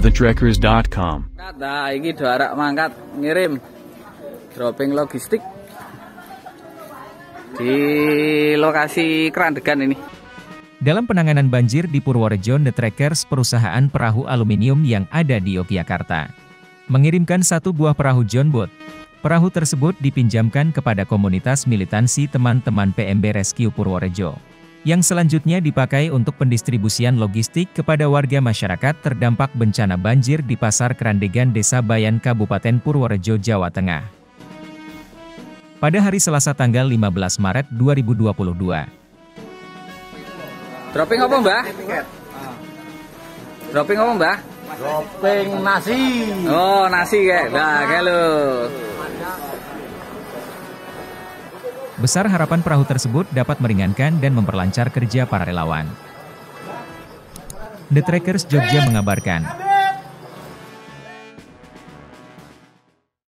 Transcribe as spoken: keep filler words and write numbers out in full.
the trekkers dot com. Nah, ini doarak mangkat ngirim dropping logistik di lokasi Kerandegan ini. Dalam penanganan banjir di Purworejo, The Trekkers, perusahaan perahu aluminium yang ada di Yogyakarta, mengirimkan satu buah perahu John Boat. Perahu tersebut dipinjamkan kepada komunitas militansi teman-teman P M B Rescue Purworejo, yang selanjutnya dipakai untuk pendistribusian logistik kepada warga masyarakat terdampak bencana banjir di Pasar Kerandegan, Desa Bayan, Kabupaten Purworejo, Jawa Tengah. Pada hari Selasa tanggal lima belas Maret dua ribu dua puluh dua. Dropping apa, Mbah? Dropping apa, Mbah? Dropping nasi. Oh, nasi kayak. Nah, kayak lo. Besar harapan perahu tersebut dapat meringankan dan memperlancar kerja para relawan. The Trekkers Jogja mengabarkan,